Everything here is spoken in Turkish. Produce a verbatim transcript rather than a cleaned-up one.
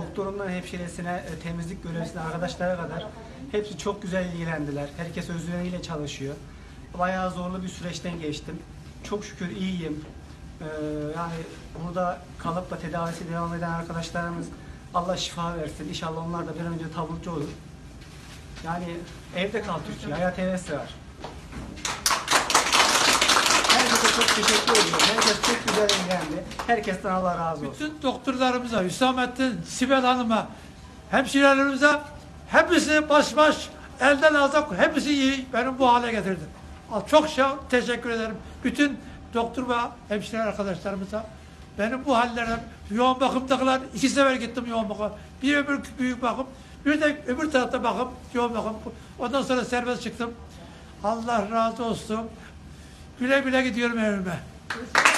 doktorundan hemşiresine, temizlik görevlisine, arkadaşlara kadar hepsi çok güzel ilgilendiler. Herkes özveriyle çalışıyor. Bayağı zorlu bir süreçten geçtim. Çok şükür iyiyim. Ee, yani burada kalıp da tedavisi devam eden arkadaşlarımız Allah şifa versin. İnşallah onlar da bir an önce taburcu olur. Yani evde kal Türkiye, hayat hevesi var. Herkese çok teşekkür ediyorum. Herkes çok güzel ilgilendi. Herkesten Allah razı olsun. Bütün doktorlarımıza, Hüsamettin, Sibel Hanım'a, hemşirelerimize hepsi baş baş, elden ağza, hepsi iyi benim bu hale getirdi. Çok şey teşekkür ederim. Bütün doktor ve hemşire arkadaşlarımıza. Benim bu hallerden yoğun bakımdakiler, iki sefer gittim yoğun bakım. Bir öbür büyük bakım, bir de öbür tarafta bakım, yoğun bakım. Ondan sonra serbest çıktım. Allah razı olsun. Güle güle gidiyorum evime.